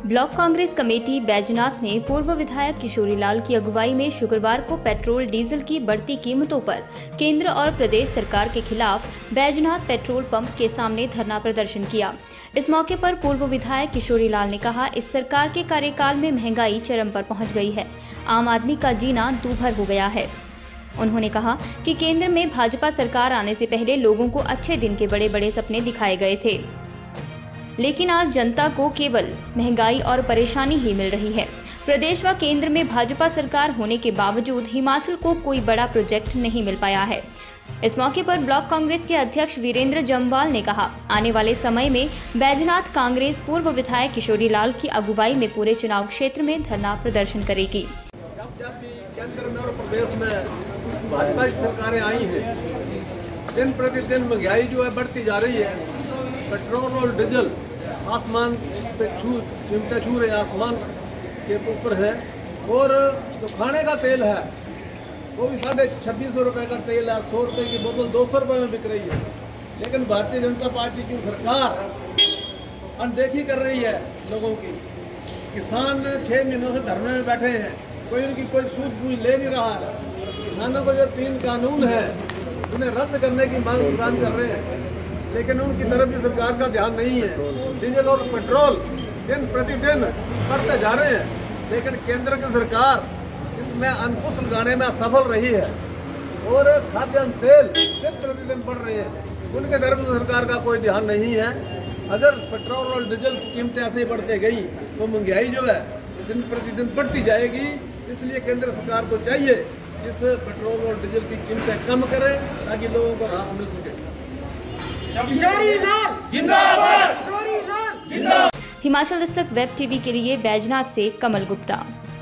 Block Congress committee Baijnath ने पूर्व विधायक किशोरीलाल की अगुवाई में शुक्रवार को पेट्रोल डीजल की बढ़ती कीमतों पर केंद्र और प्रदेश सरकार के खिलाफ बैजनाथ पेट्रोल पंप के सामने धरना प्रदर्शन किया। इस मौके पर पूर्व विधायक किशोरीलाल ने कहा, इस सरकार के कार्यकाल में महंगाई चरम पर पहुंच गई है, आम आदमी का जीना दूभर हो गया है। उन्होंने कहा कि केंद्र में भाजपा सरकार आने से पहले लोगों को अच्छे दिन के बड़े बड़े सपने दिखाए गए थे, लेकिन आज जनता को केवल महंगाई और परेशानी ही मिल रही है। प्रदेश व केंद्र में भाजपा सरकार होने के बावजूद हिमाचल को कोई बड़ा प्रोजेक्ट नहीं मिल पाया है। इस मौके पर ब्लॉक कांग्रेस के अध्यक्ष वीरेंद्र जम्वाल ने कहा, आने वाले समय में बैजनाथ कांग्रेस पूर्व विधायक किशोरीलाल की अगुवाई में पूरे चुनाव क्षेत्र में धरना प्रदर्शन करेगी। केंद्र में और प्रदेश में भाजपा की सरकारें आई हैं, दिन प्रतिदिन महंगाई जो है बढ़ती जा रही है। पेट्रोल और डीजल आसमान पे कीमतें छू रहे, आसमान के ऊपर है। और जो खाने का तेल है वो भी 2650 रुपये का तेल है, 100 रुपये की बोतल 200 रुपये में बिक रही है। लेकिन भारतीय जनता पार्टी की सरकार अनदेखी कर रही है लोगों की। किसान 6 महीनों से धरने में बैठे हैं, कोई उनकी कोई सूझ बूझ ले नहीं रहा है। किसानों को जो 3 कानून है उन्हें रद्द करने की मांग किसान कर रहे हैं, लेकिन उनकी तरफ भी सरकार का ध्यान नहीं है। डीजल और पेट्रोल दिन प्रतिदिन बढ़ते जा रहे हैं, लेकिन केंद्र की सरकार इसमें अंकुश लगाने में असफल रही है और खाद्यान्न तेल दिन प्रतिदिन बढ़ रहे हैं। उनके तरफ सरकार का कोई ध्यान नहीं है। अगर पेट्रोल और डीजल की कीमतें ऐसे ही बढ़ते गई तो महंगाई जो है दिन प्रतिदिन बढ़ती जाएगी। इसलिए केंद्र सरकार को चाहिए इस पेट्रोल और डीजल की कीमतें कम करें ताकि लोगों को राहत मिल सके। हिमाचल दस्तक वेब टीवी के लिए बैजनाथ से कमल गुप्ता।